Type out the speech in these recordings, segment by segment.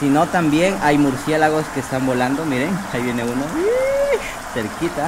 sino también hay murciélagos que están volando. Miren, ahí viene uno cerquita.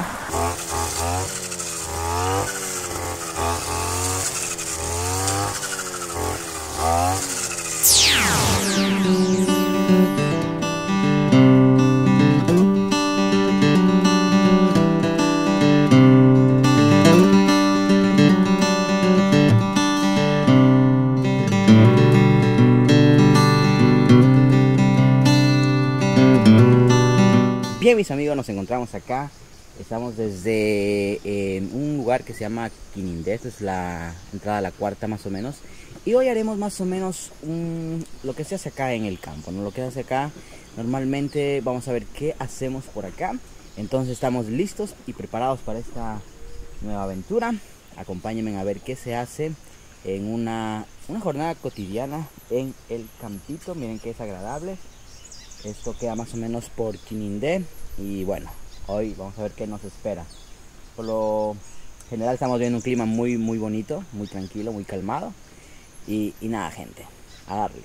Bien, mis amigos, nos encontramos acá. Estamos desde un lugar que se llama Quinindé. Esta es la entrada a la cuarta más o menos. Y hoy haremos más o menos lo que se hace acá en el campo, ¿no? Lo que se hace acá, normalmente vamos a ver qué hacemos por acá. Entonces estamos listos y preparados para esta nueva aventura. Acompáñenme a ver qué se hace en una jornada cotidiana en el campito. Miren que es agradable. Esto queda más o menos por Quinindé. Y bueno, hoy vamos a ver qué nos espera. Por lo general estamos viendo un clima muy bonito, muy tranquilo, muy calmado. Y nada, gente, a darle.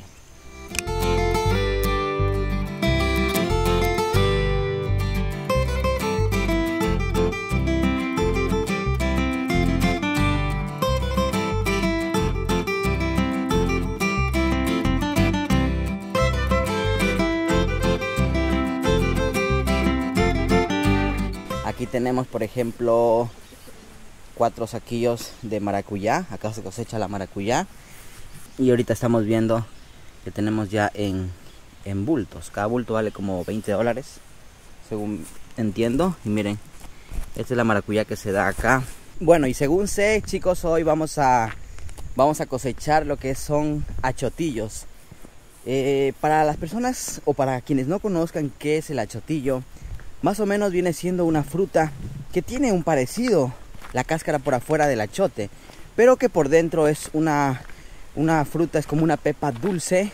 Aquí tenemos, por ejemplo, 4 saquillos de maracuyá. Acá se cosecha la maracuyá. Y ahorita estamos viendo que tenemos ya en bultos. Cada bulto vale como $20, según entiendo. Y miren, esta es la maracuyá que se da acá. Bueno, y según sé, chicos, hoy vamos a cosechar lo que son achotillos. Para las personas o para quienes no conozcan qué es el achotillo, más o menos viene siendo una fruta que tiene un parecido, la cáscara por afuera del achote, pero que por dentro es una fruta, es como una pepa dulce,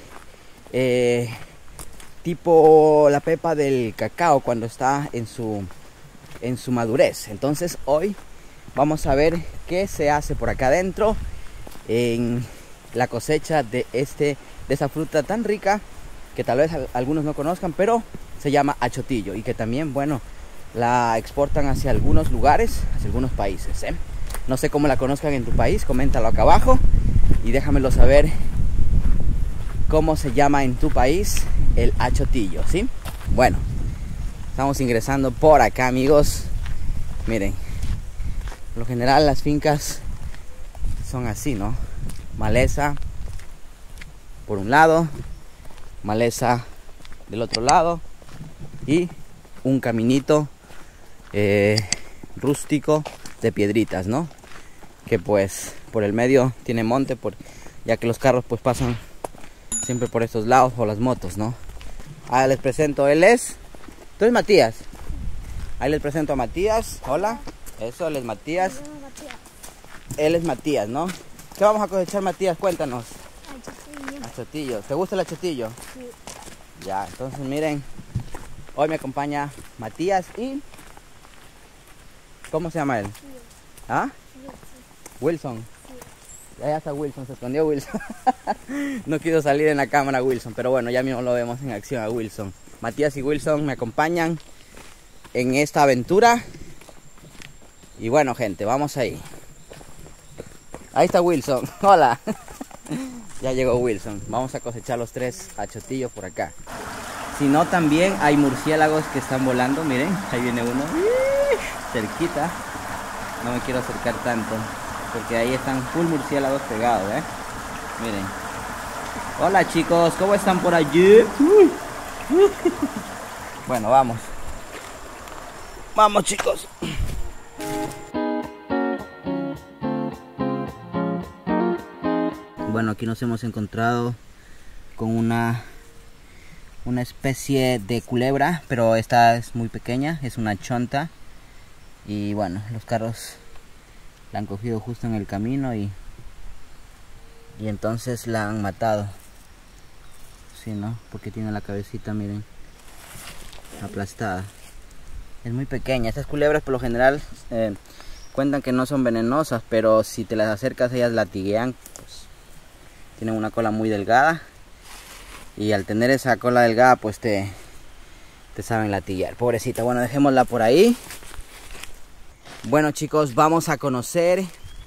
tipo la pepa del cacao cuando está en su madurez. Entonces hoy vamos a ver qué se hace por acá adentro en la cosecha de esa fruta tan rica que tal vez algunos no conozcan, pero se llama achotillo y que también, bueno, la exportan hacia algunos lugares, hacia algunos países, ¿eh? No sé cómo la conozcan en tu país, coméntalo acá abajo y déjamelo saber cómo se llama en tu país el achotillo, ¿sí? Bueno, estamos ingresando por acá, amigos. Miren, por lo general las fincas son así, ¿no? Maleza por un lado, maleza del otro lado y un caminito rústico de piedritas, ¿no? Que pues por el medio tiene monte, ya que los carros pues pasan siempre por estos lados, o las motos, ¿no? Ahí les presento, tú eres Matías. Ahí les presento a Matías. Hola, eso, él es Matías. Él es Matías, ¿no? ¿Qué vamos a cosechar, Matías? Cuéntanos. Achotillo. ¿Te gusta el achotillo? Sí. Ya, entonces miren, hoy me acompaña Matías y... ¿cómo se llama él? ¿Ah? Wilson. Sí. Ya está Wilson, se escondió Wilson. No quiso salir en la cámara Wilson, pero bueno, ya mismo lo vemos en acción a Wilson. Matías y Wilson me acompañan en esta aventura. Y bueno, gente, vamos ahí. Ahí está Wilson. Hola. Ya llegó Wilson. Vamos a cosechar los 3 achotillos por acá. Si no, también hay murciélagos que están volando. Miren, ahí viene uno cerquita. No me quiero acercar tanto porque ahí están full murciélagos pegados, Miren. Hola, chicos, ¿cómo están por allí? Bueno, vamos. Vamos, chicos. Bueno, aquí nos hemos encontrado con una especie de culebra, pero esta es muy pequeña, es una chonta. Y bueno, los carros la han cogido justo en el camino y entonces la han matado. Sí, ¿no? Porque tiene la cabecita, miren, aplastada. Es muy pequeña. Estas culebras por lo general cuentan que no son venenosas, pero si te las acercas ellas latiguean, pues tienen una cola muy delgada Y al tener esa cola delgada, pues te saben latillar. Pobrecita. Bueno, dejémosla por ahí. Bueno, chicos, vamos a conocer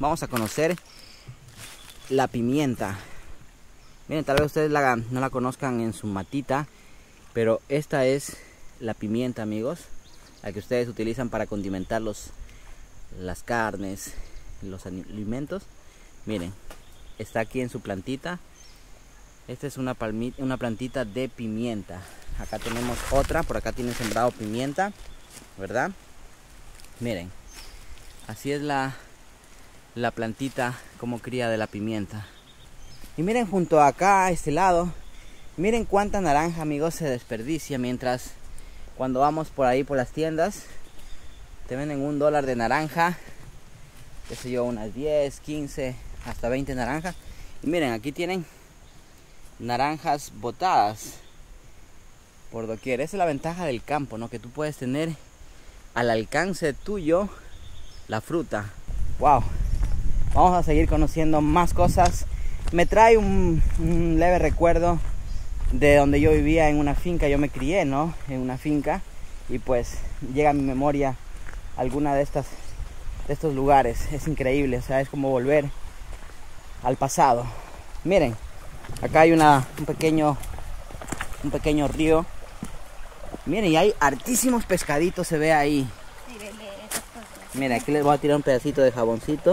la pimienta. Miren, tal vez ustedes no la conozcan en su matita, pero esta es la pimienta, amigos, la que ustedes utilizan para condimentar las carnes, los alimentos. Miren, está aquí en su plantita. Esta es una plantita de pimienta. Acá tenemos otra, por acá tienen sembrado pimienta, ¿verdad? Miren, así es la plantita como cría de la pimienta. Y miren, junto acá a este lado, miren cuánta naranja, amigos, se desperdicia. Mientras cuando vamos por ahí por las tiendas, te venden $1 de naranja, qué sé yo, unas 10, 15, hasta 20 naranjas. Y miren, aquí tienen naranjas botadas por doquier. Esa es la ventaja del campo, ¿no? Que tú puedes tener al alcance tuyo la fruta. Wow. Vamos a seguir conociendo más cosas. Me trae un leve recuerdo de donde yo vivía en una finca. Yo me crié, ¿no? En una finca. Y pues llega a mi memoria alguna de estos lugares. Es increíble, o sea, es como volver al pasado. Miren, acá hay un pequeño río. Miren, y hay hartísimos pescaditos, se ve ahí. Miren, aquí les voy a tirar un pedacito de jaboncito.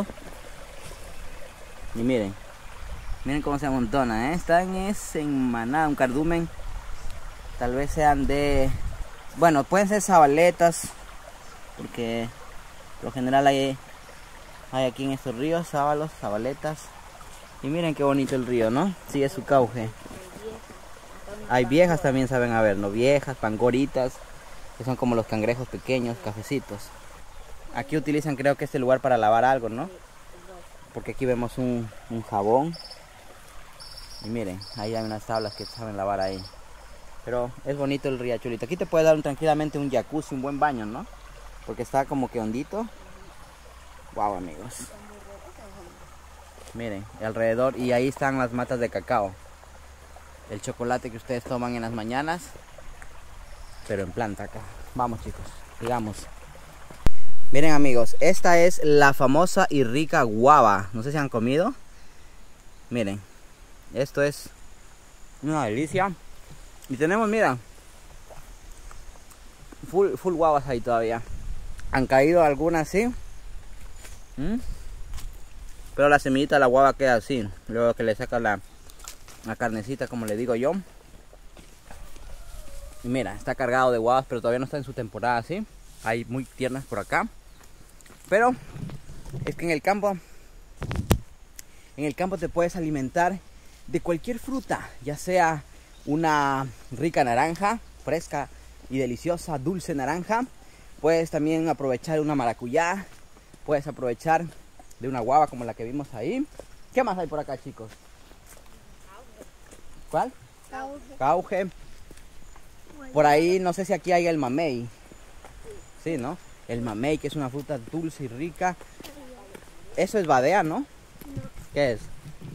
Y miren cómo se amontona, ¿eh? Están en manada, un cardumen. Tal vez sean bueno, pueden ser sabaletas, porque por lo general hay aquí en estos ríos sábalos, sabaletas. Y miren qué bonito el río, ¿no? Sigue su cauce. Hay viejas también, saben haber, ¿no? Viejas, pangoritas, que son como los cangrejos pequeños, cafecitos. Aquí utilizan, creo que este lugar para lavar algo, ¿no? Porque aquí vemos un jabón. Y miren, ahí hay unas tablas que saben lavar ahí. Pero es bonito el riachuelito. Aquí te puede dar tranquilamente un jacuzzi, un buen baño, ¿no? Porque está como que hondito. Wow, amigos. Miren, alrededor. Y ahí están las matas de cacao. El chocolate que ustedes toman en las mañanas. Pero en planta acá. Vamos, chicos, sigamos. Miren, amigos, esta es la famosa y rica guava. No sé si han comido. Miren, esto es una delicia. Y tenemos, mira, full guavas ahí todavía. Han caído algunas, sí. Pero la semillita de la guava queda así. Luego que le saca la carnecita, como le digo yo. Y mira, está cargado de guavas, pero todavía no está en su temporada, ¿sí? Hay muy tiernas por acá. Pero es que en el campo te puedes alimentar de cualquier fruta, ya sea una rica naranja, fresca y deliciosa, dulce naranja. Puedes también aprovechar una maracuyá, puedes aprovechar de una guava como la que vimos ahí. ¿Qué más hay por acá, chicos? ¿Cuál? Cauge. Por ahí no sé si aquí hay el mamey. Sí, ¿no? El mamey, que es una fruta dulce y rica. Eso es badea, ¿no? No. ¿Qué es?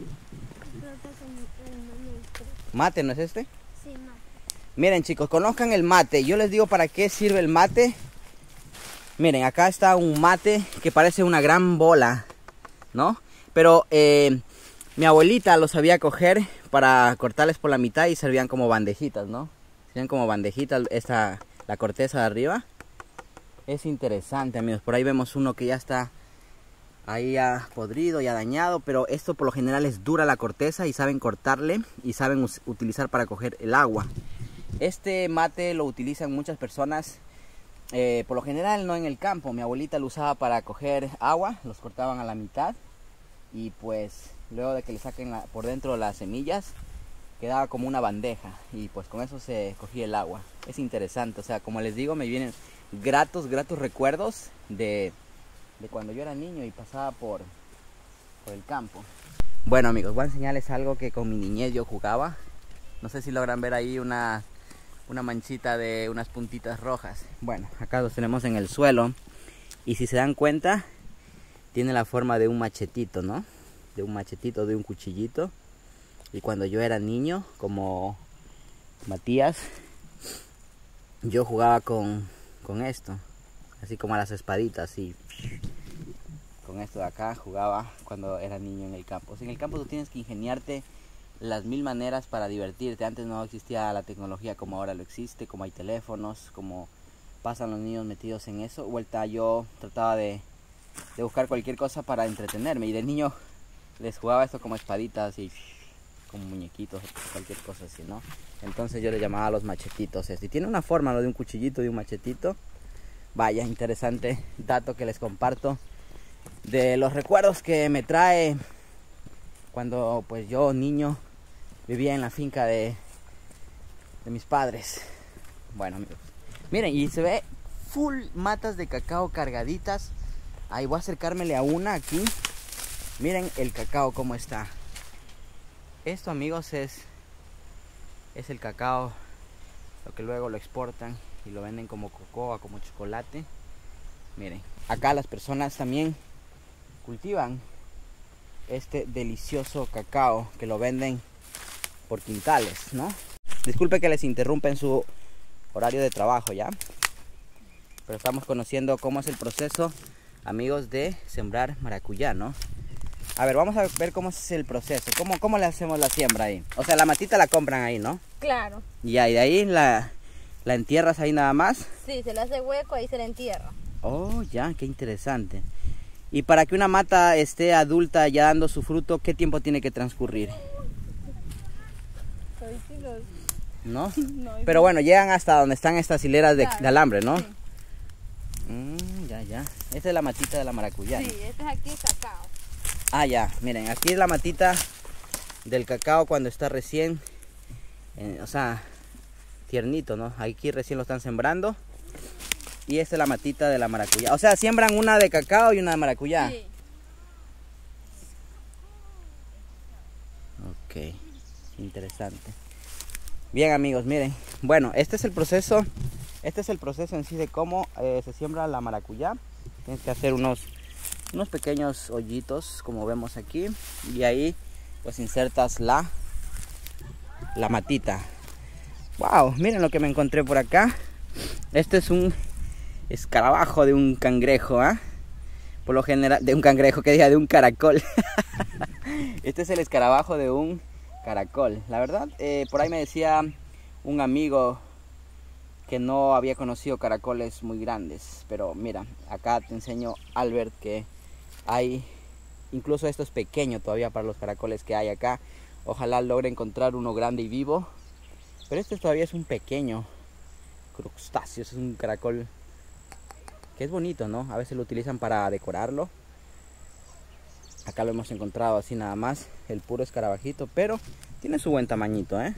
Mate, ¿no es este? Sí, mate. Miren, chicos, conozcan el mate. Yo les digo para qué sirve el mate. Miren, acá está un mate que parece una gran bola, ¿no? Pero mi abuelita lo sabía coger para cortarles por la mitad y servían como bandejitas, ¿no? Servían como bandejitas la corteza de arriba. Es interesante, amigos. Por ahí vemos uno que ya está ahí ya podrido, ya dañado, pero esto por lo general es dura la corteza y saben cortarle y saben utilizar para coger el agua. Este mate lo utilizan muchas personas, por lo general no en el campo. Mi abuelita lo usaba para coger agua, los cortaban a la mitad y pues luego de que le saquen por dentro las semillas quedaba como una bandeja y pues con eso se cogía el agua. Es interesante, o sea, como les digo, me vienen gratos recuerdos de cuando yo era niño y pasaba por el campo. Bueno, amigos, voy a enseñarles algo que con mi niñez yo jugaba. No sé si logran ver ahí una manchita de unas puntitas rojas. Bueno, acá los tenemos en el suelo y si se dan cuenta tiene la forma de un machetito, ¿no? De un machetito, de un cuchillito. Y cuando yo era niño, como Matías, yo jugaba con esto, así como a las espaditas, y con esto de acá jugaba cuando era niño en el campo. O sea, en el campo tú tienes que ingeniarte las mil maneras para divertirte. Antes no existía la tecnología como ahora lo existe, como hay teléfonos, como pasan los niños metidos en eso. Vuelta yo trataba de buscar cualquier cosa para entretenerme, y de niño les jugaba esto como espaditas y como muñequitos, cualquier cosa así, ¿no? Entonces yo le llamaba a los machetitos y tiene una forma, ¿no?, de un cuchillito, de un machetito. Vaya, interesante dato que les comparto de los recuerdos que me trae cuando pues yo niño vivía en la finca de mis padres. Bueno, amigos, miren, y se ve full matas de cacao cargaditas. Ahí voy a acercármele a una aquí. Miren el cacao cómo está. Esto, amigos, es el cacao, lo que luego lo exportan y lo venden como cocoa, como chocolate. Miren, acá las personas también cultivan este delicioso cacao que lo venden por quintales, ¿no? Disculpe que les interrumpa en su horario de trabajo, ¿ya? Pero estamos conociendo cómo es el proceso, amigos, de sembrar maracuyá, ¿no? A ver, vamos a ver cómo es el proceso. ¿Cómo le hacemos la siembra ahí? O sea, la matita la compran ahí, ¿no? Claro. Y de ahí la entierras ahí nada más. Sí, se le hace hueco, ahí se le entierra. Oh, ya, qué interesante. Y para que una mata esté adulta ya dando su fruto, ¿qué tiempo tiene que transcurrir? ¿No? No, pero bueno, llegan hasta donde están estas hileras de alambre, ¿no? Sí. Ya. Esta es la matita de la maracuyá. Sí, este es aquí cacao. Ah, ya, miren, aquí es la matita del cacao cuando está recién, o sea, tiernito, ¿no? Aquí recién lo están sembrando. Y esta es la matita de la maracuyá. O sea, siembran una de cacao y una de maracuyá. Sí. Ok, interesante. Bien, amigos, miren. Bueno, este es el proceso en sí de cómo se siembra la maracuyá. Tienes que hacer unos pequeños hoyitos, como vemos aquí, y ahí pues insertas la matita. Wow, miren lo que me encontré por acá. Este es un escarabajo de un cangrejo, ¿eh? Por lo general, de un cangrejo, que diga, de un caracol. Este es el escarabajo de un caracol. La verdad, por ahí me decía un amigo que no había conocido caracoles muy grandes, pero mira, acá te enseño, Albert, que hay, incluso esto es pequeño todavía para los caracoles que hay acá. Ojalá logre encontrar uno grande y vivo, pero este todavía es un pequeño crustáceo. Es un caracol que es bonito, ¿no? A veces lo utilizan para decorarlo. Acá lo hemos encontrado así nada más, el puro escarabajito, pero tiene su buen tamañito, ¿eh?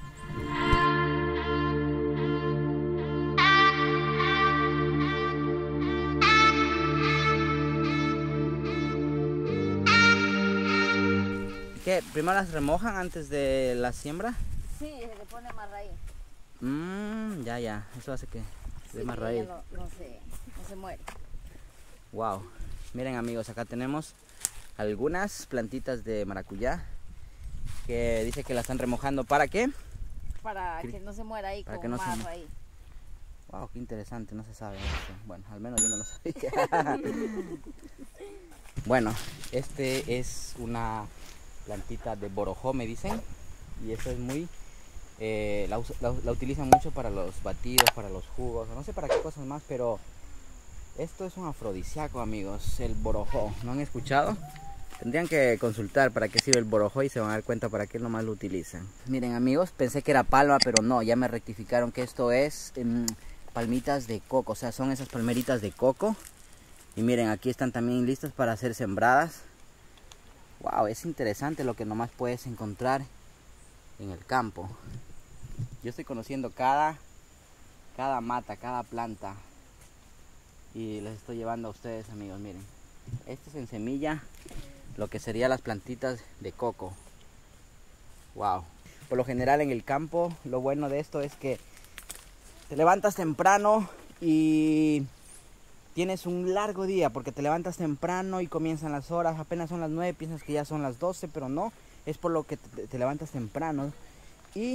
¿Qué? ¿Primero las remojan antes de la siembra? Sí, se le pone más raíz. Ya. Eso hace que se dé más raíz. No se muere. Wow. Miren, amigos, acá tenemos algunas plantitas de maracuyá que dice que la están remojando. ¿Para qué? Para que no se muera ahí con más raíz. Wow, qué interesante, no se sabe eso. Bueno, al menos yo no lo sabía. Bueno, este es una plantita de borojó, me dicen, y eso es muy la utilizan mucho para los batidos, para los jugos, no sé para qué cosas más, pero esto es un afrodisíaco, amigos, el borojó. ¿No han escuchado? Tendrían que consultar para qué sirve el borojó y se van a dar cuenta para qué nomás lo utilizan. Miren, amigos, pensé que era palma, pero no, ya me rectificaron que esto es palmitas de coco, o sea, son esas palmeritas de coco. Y miren, aquí están también listas para ser sembradas. Wow, es interesante lo que nomás puedes encontrar en el campo. Yo estoy conociendo cada mata, cada planta, y les estoy llevando a ustedes, amigos. Miren, este es en semilla lo que serían las plantitas de coco. Wow. Por lo general en el campo, lo bueno de esto es que te levantas temprano y tienes un largo día, porque te levantas temprano y comienzan las horas, apenas son las 9, piensas que ya son las 12, pero no, es por lo que te levantas temprano y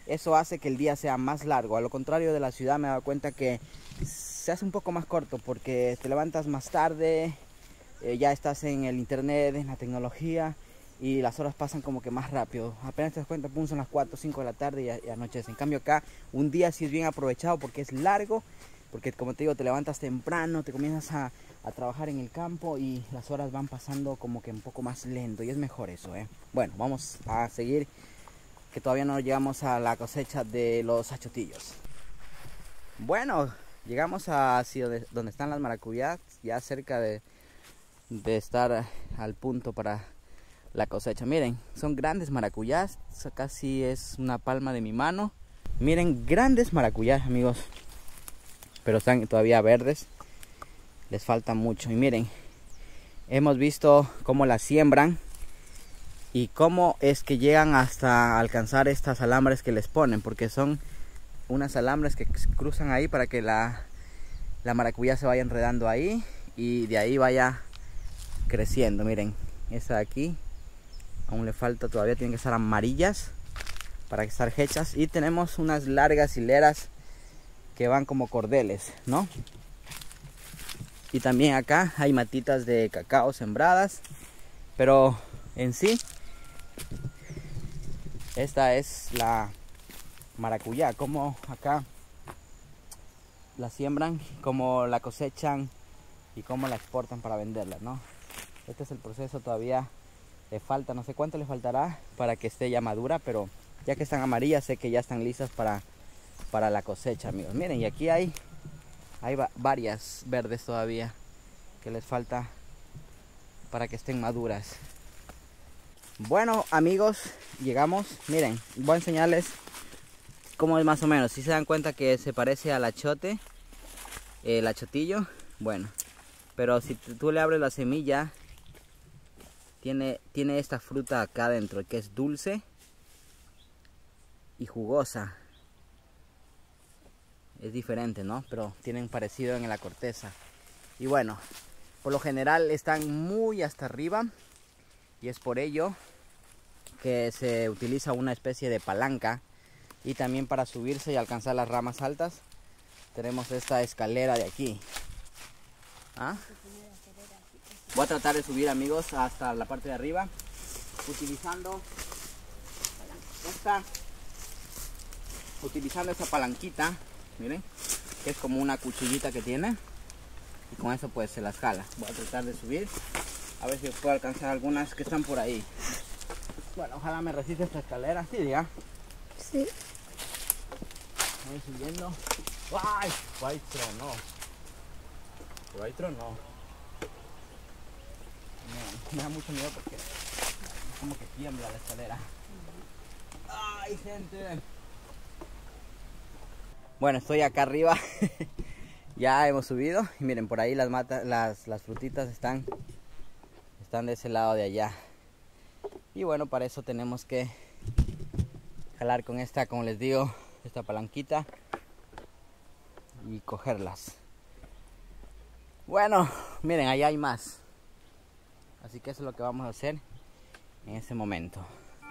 eso hace que el día sea más largo. A lo contrario de la ciudad, me he dado cuenta que se hace un poco más corto porque te levantas más tarde, ya estás en el internet, en la tecnología, y las horas pasan como que más rápido. Apenas te das cuenta, pum, son las 4 o 5 de la tarde y anochece. En cambio acá, un día sí es bien aprovechado porque es largo, porque como te digo, te levantas temprano, te comienzas a trabajar en el campo y las horas van pasando como que un poco más lento, y es mejor eso, ¿eh? Bueno, vamos a seguir, que todavía no llegamos a la cosecha de los achotillos. Bueno, llegamos a donde están las maracuyás, ya cerca de estar al punto para la cosecha. Miren, son grandes maracuyás, casi es una palma de mi mano. Miren, grandes maracuyás, amigos, pero están todavía verdes, les falta mucho. Y miren, hemos visto cómo las siembran y cómo es que llegan hasta alcanzar estas alambres que les ponen, porque son unas alambres que cruzan ahí para que la maracuyá se vaya enredando ahí y de ahí vaya creciendo. Miren, esta de aquí aún le falta, todavía tienen que estar amarillas para estar hechas, y tenemos unas largas hileras que van como cordeles, ¿no? Y también acá hay matitas de cacao sembradas, pero en sí esta es la maracuyá, como acá la siembran, cómo la cosechan y cómo la exportan para venderla, ¿no? Este es el proceso, todavía le falta, no sé cuánto le faltará para que esté ya madura, pero ya que están amarillas sé que ya están listas para la cosecha, amigos. Miren, y aquí hay varias verdes todavía que les falta para que estén maduras. Bueno, amigos, llegamos. Miren, voy a enseñarles cómo es más o menos. Si se dan cuenta que se parece al achote, el achotillo, bueno, pero si tú le abres la semilla, tiene esta fruta acá adentro que es dulce y jugosa. Es diferente, ¿no? Pero tienen parecido en la corteza. Y bueno, por lo general están muy hasta arriba, y es por ello que se utiliza una especie de palanca. Y también para subirse y alcanzar las ramas altas tenemos esta escalera de aquí. ¿Ah? Voy a tratar de subir, amigos, hasta la parte de arriba utilizando esta palanquita. Miren, que es como una cuchillita que tiene, y con eso pues se las jala. Voy a tratar de subir, a ver si puedo alcanzar algunas que están por ahí. Bueno, ojalá me resista esta escalera. Sí, diga. Sí. Voy subiendo. ¡Ay! ¡Ay, tronó! Pero ahí tronó. Me da mucho miedo porque como que tiembla la escalera. ¡Ay, gente! Bueno, estoy acá arriba. Ya hemos subido. Y miren, por ahí las frutitas están de ese lado de allá. Y bueno, para eso tenemos que jalar con esta, como les digo, esta palanquita y cogerlas. Bueno, miren, allá hay más. Así que eso es lo que vamos a hacer en este momento.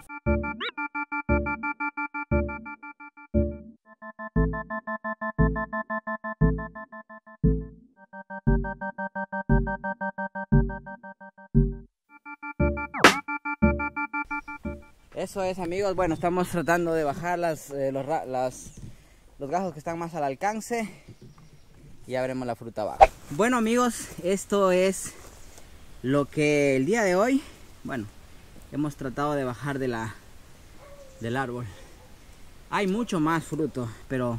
Eso es, amigos. Bueno, estamos tratando de bajar los gajos que están más al alcance, y ya veremos la fruta abajo. Bueno, amigos, esto es lo que el día de hoy, bueno, hemos tratado de bajar del árbol. Hay mucho más fruto, pero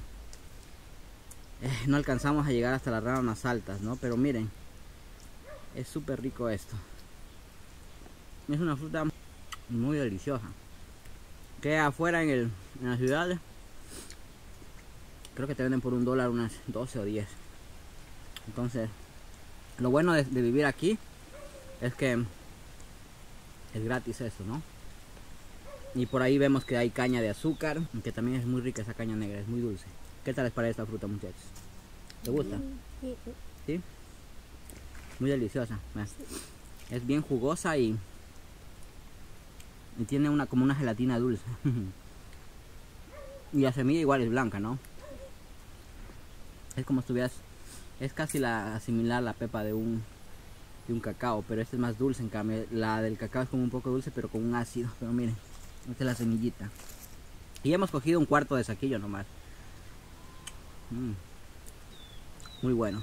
no alcanzamos a llegar hasta las ramas más altas, ¿no? Pero miren, es súper rico esto. Es una fruta muy deliciosa. Que afuera en las ciudades creo que te venden por $1 unas 12 o 10. Entonces, lo bueno de vivir aquí es que es gratis esto, ¿no? Y por ahí vemos que hay caña de azúcar, que también es muy rica esa caña negra, es muy dulce. ¿Qué tal les parece esta fruta, muchachos? ¿Te gusta? Sí. ¿Sí? Muy deliciosa. Es bien jugosa y tiene como una gelatina dulce. Y la semilla igual es blanca, ¿no? Es como si estuvieras... Es casi similar a la pepa de un cacao, pero este es más dulce. En cambio, la del cacao es como un poco dulce, pero con un ácido. Pero miren, esta es la semillita. Y hemos cogido un cuarto de saquillo nomás. Muy bueno.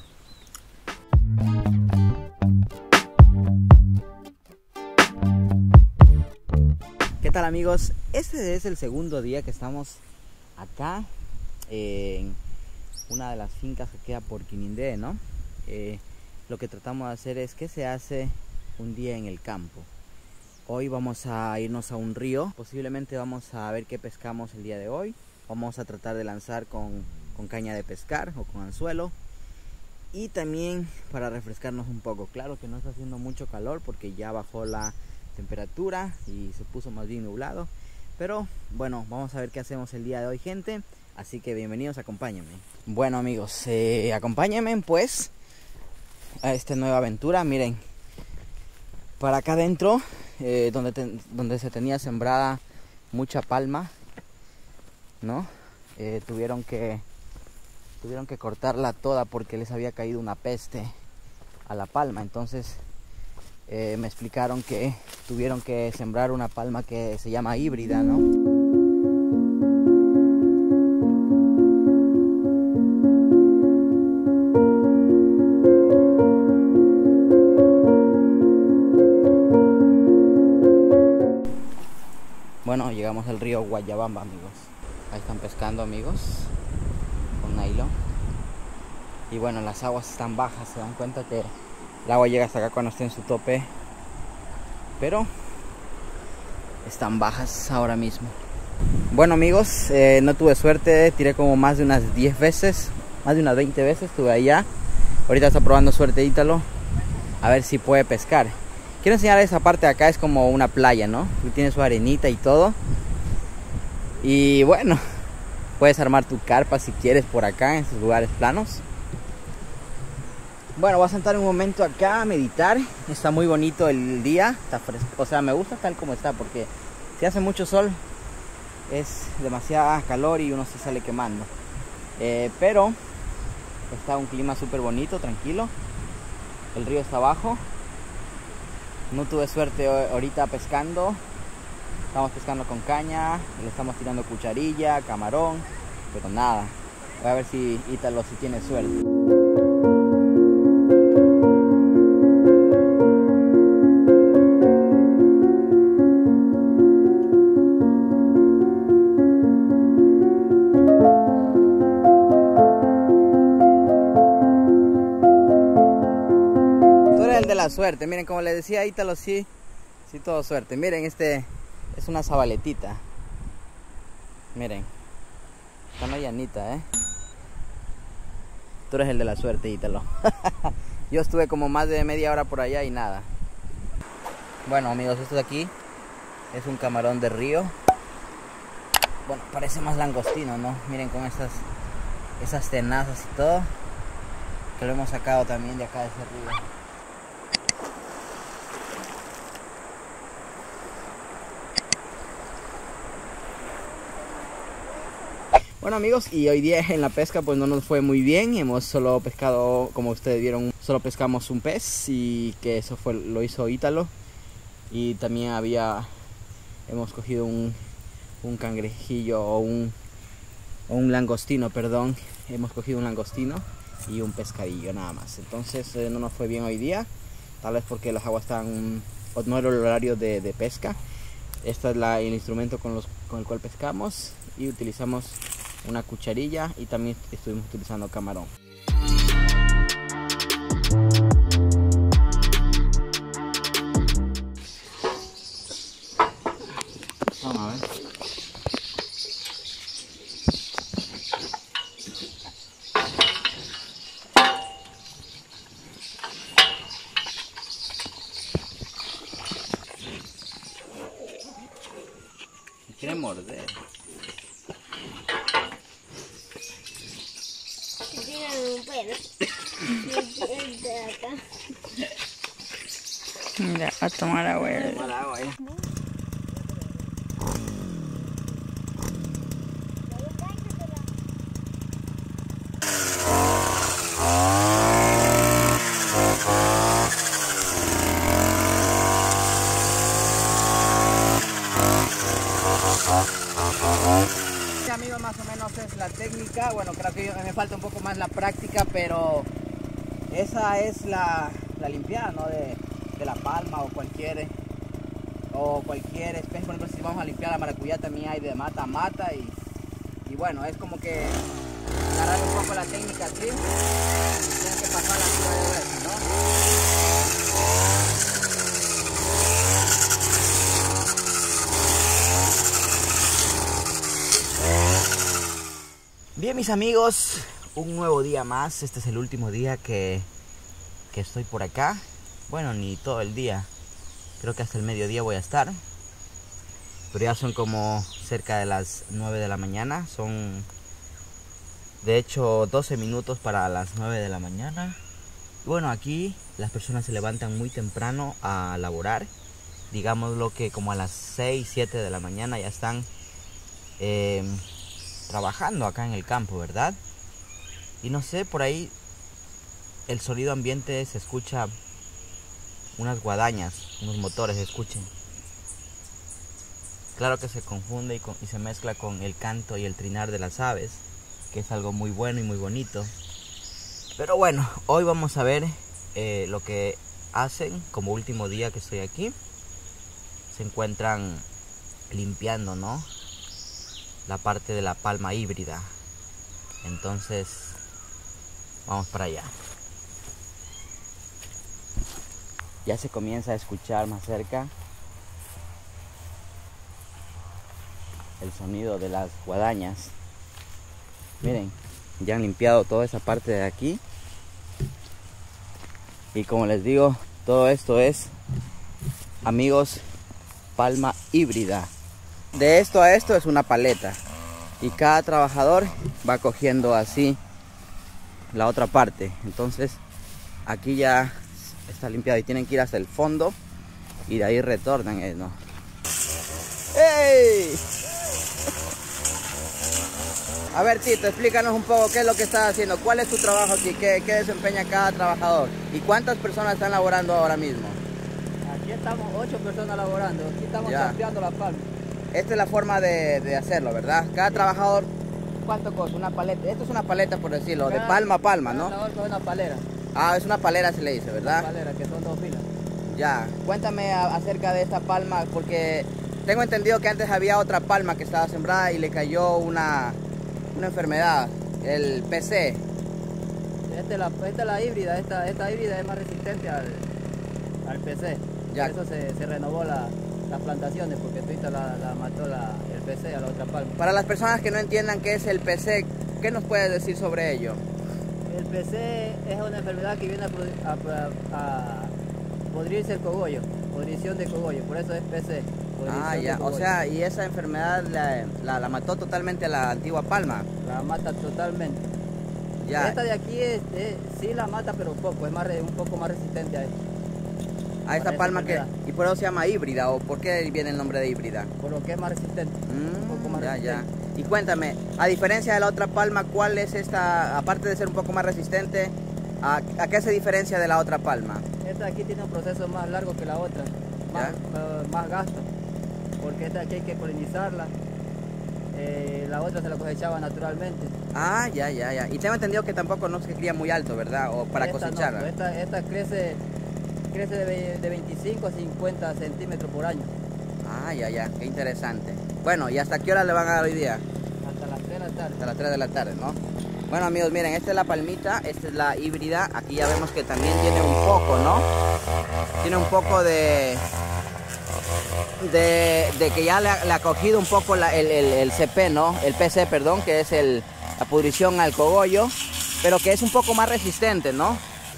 ¿Qué tal, amigos? Este es el segundo día que estamos acá en una de las fincas que queda por Quinindé, ¿no? Lo que tratamos de hacer es qué se hace un día en el campo. Hoy vamos a irnos a un río, posiblemente vamos a ver qué pescamos el día de hoy. Vamos a tratar de lanzar con caña de pescar o con anzuelo. Y también para refrescarnos un poco. Claro que no está haciendo mucho calor porque ya bajó la temperatura y se puso más bien nublado. Pero bueno, vamos a ver qué hacemos el día de hoy, gente. Así que bienvenidos, acompáñenme. Bueno, amigos, acompáñenme pues a esta nueva aventura. Miren, para acá adentro, donde se tenía sembrada mucha palma, ¿no? Tuvieron que cortarla toda porque les había caído una peste a la palma. Entonces me explicaron que tuvieron que sembrar una palma que se llama híbrida, ¿no? Bueno, llegamos al río Guayabamba, amigos. Ahí están pescando, amigos, con nylon. Y bueno, las aguas están bajas, se dan cuenta que el agua llega hasta acá cuando esté en su tope, pero están bajas ahora mismo. Bueno, amigos, no tuve suerte, tiré como más de unas 10 veces, más de unas 20 veces estuve allá. Ahorita está probando suerte Ítalo, a ver si puede pescar. Quiero enseñar esa parte de acá, es como una playa, ¿no? Tiene su arenita y todo. Y bueno, puedes armar tu carpa si quieres por acá, en esos lugares planos. Bueno, voy a sentar un momento acá a meditar. Está muy bonito el día, está fresco. O sea, me gusta tal como está, porque si hace mucho sol es demasiada calor y uno se sale quemando. Pero está un clima súper bonito, tranquilo. El río está abajo. No tuve suerte ahorita pescando. Estamos pescando con caña, le estamos tirando cucharilla, camarón, pero nada. Voy a ver si Ítalo si tiene suerte. Tú eres el de la suerte. Miren, como le decía a Ítalo, sí todo suerte. Miren, este es una zabaletita. Miren, está medianita, Tú eres el de la suerte, Ítalo. Yo estuve como más de media hora por allá y nada. Bueno, amigos, esto de aquí es un camarón de río. Bueno, parece más langostino, ¿no? Miren con esas tenazas y todo, que lo hemos sacado también de acá de ese río. Bueno, amigos, y hoy día en la pesca pues no nos fue muy bien. Hemos solo pescado, como ustedes vieron, solo pescamos un pez, y que eso lo hizo Ítalo. Y también hemos cogido un cangrejillo o un langostino, perdón. Hemos cogido un langostino y un pescadillo nada más. Entonces no nos fue bien hoy día, tal vez porque las aguas estaban, no era el horario de pesca. Este es el instrumento con el cual pescamos, y utilizamos una cucharilla, y también estuvimos utilizando camarón. Vamos a ver. Quiere morder. Mira, a tomar agua. esa es la técnica. Bueno, creo que me falta un poco más la práctica, pero esa es la limpiada, ¿no? De la palma o cualquier especie. Por ejemplo, si vamos a limpiar la maracuyá, también hay de mata a mata, y bueno, es como que agarrar un poco la técnica así, tienen que pasarla así varias veces, ¿no? Bien, mis amigos, un nuevo día más. Este es el último día que estoy por acá. Bueno, ni todo el día, creo que hasta el mediodía voy a estar, pero ya son como cerca de las 9 de la mañana. Son de hecho 12 minutos para las 9 de la mañana. Y bueno, aquí las personas se levantan muy temprano a laborar. Digámoslo que como a las 6, 7 de la mañana ya están trabajando acá en el campo, ¿verdad? Y no sé, por ahí el sonido ambiente se escucha, unas guadañas, unos motores, escuchen. Claro que se confunde y se mezcla con el canto y el trinar de las aves, que es algo muy bueno y muy bonito. Pero bueno, hoy vamos a ver lo que hacen como último día que estoy aquí. Se encuentran limpiando, ¿no?, la parte de la palma híbrida. Entonces vamos para allá. Ya se comienza a escuchar más cerca el sonido de las guadañas. Miren, ya han limpiado toda esa parte de aquí. Y como les digo, todo esto es, amigos, palma híbrida. De esto a esto es una paleta. Y cada trabajador va cogiendo así la otra parte. Entonces aquí ya está limpiado y tienen que ir hasta el fondo y de ahí retornan, ¿no? ¡Ey! A ver, Tito, explícanos un poco qué es lo que estás haciendo, cuál es tu trabajo aquí, qué desempeña cada trabajador y cuántas personas están laborando ahora mismo. Aquí estamos 8 personas laborando, aquí estamos champeando la palma. Esta es la forma de hacerlo, ¿verdad? Cada trabajador, ¿cuánto costa? Una paleta. Esto es una paleta, por decirlo, de palma a palma, ¿no? Es una palera. Ah, es una palera, se le dice, ¿verdad? Una palera, que son 2 filas. Ya, cuéntame acerca de esta palma, porque tengo entendido que antes había otra palma que estaba sembrada y le cayó una enfermedad, el PC. Esta es la híbrida, esta híbrida es más resistente al PC. Ya. Por eso se renovó las plantaciones, porque esta la mató el PC a la otra palma. Para las personas que no entiendan qué es el PC, ¿qué nos puedes decir sobre ello? El PC es una enfermedad que viene a podrirse el cogollo, podrición de cogollo, por eso es PC. Ah, ya, o sea, y esa enfermedad la mató totalmente a la antigua palma. La mata totalmente. Ya. Esta de aquí sí la mata, pero poco, un poco más resistente a esto. A esta palma y por eso se llama híbrida, o por qué viene el nombre de híbrida. Por lo que es más resistente. Un poco más resistente. Ya. Y cuéntame, a diferencia de la otra palma, ¿cuál es esta, aparte de ser un poco más resistente, a qué se diferencia de la otra palma? Esta de aquí tiene un proceso más largo que la otra, más gasto, porque esta de aquí hay que polinizarla, la otra se la cosechaba naturalmente. Ah, ya. Y tengo entendido que tampoco no se cría muy alto, ¿verdad? O para cosecharla. No, esta crece de 25 a 50 centímetros por año. Ah, ya, qué interesante. Bueno, ¿y hasta qué hora le van a dar hoy día? Hasta las 3 de la tarde. Hasta las 3 de la tarde, ¿no? Bueno, amigos, miren, esta es la palmita, esta es la híbrida. Aquí ya vemos que también tiene un poco, ¿no? Tiene un poco de que ya le ha cogido un poco el CP, ¿no? El PC, perdón, que es la pudrición al cogollo, pero que es un poco más resistente, ¿no?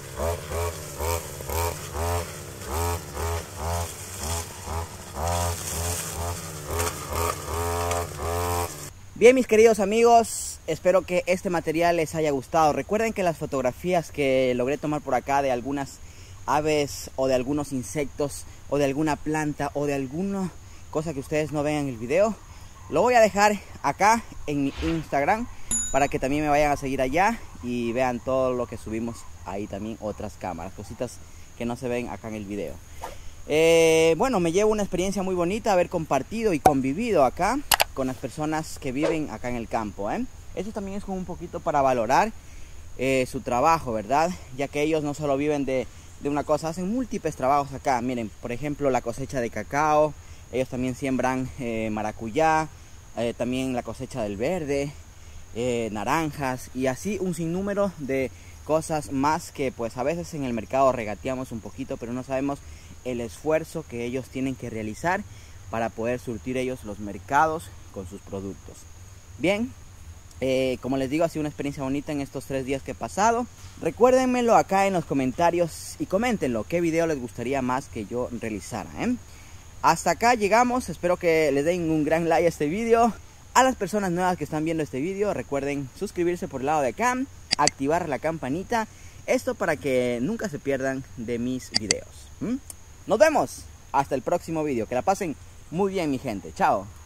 Bien, mis queridos amigos, espero que este material les haya gustado. Recuerden que las fotografías que logré tomar por acá de algunas aves o de algunos insectos o de alguna planta o de alguna cosa que ustedes no vean en el video, lo voy a dejar acá en mi Instagram para que también me vayan a seguir allá y vean todo lo que subimos ahí también, otras cámaras, cositas que no se ven acá en el video. Bueno, me llevo una experiencia muy bonita haber compartido y convivido acá con las personas que viven acá en el campo, Esto también es como un poquito para valorar su trabajo, ¿verdad? Ya que ellos no solo viven de una cosa, hacen múltiples trabajos acá. Miren, por ejemplo, la cosecha de cacao, ellos también siembran maracuyá, también la cosecha del verde, naranjas y así un sinnúmero de cosas más que pues a veces en el mercado regateamos un poquito, pero no sabemos el esfuerzo que ellos tienen que realizar para poder surtir ellos los mercados con sus productos. Bien, como les digo, ha sido una experiencia bonita en estos 3 días que he pasado. Recuérdenmelo acá en los comentarios y coméntenlo qué video les gustaría más que yo realizara, Hasta acá llegamos, espero que les den un gran like a este video. A las personas nuevas que están viendo este video, recuerden suscribirse por el lado de acá, activar la campanita, esto para que nunca se pierdan de mis videos. Nos vemos hasta el próximo video, que la pasen muy bien mi gente, chao.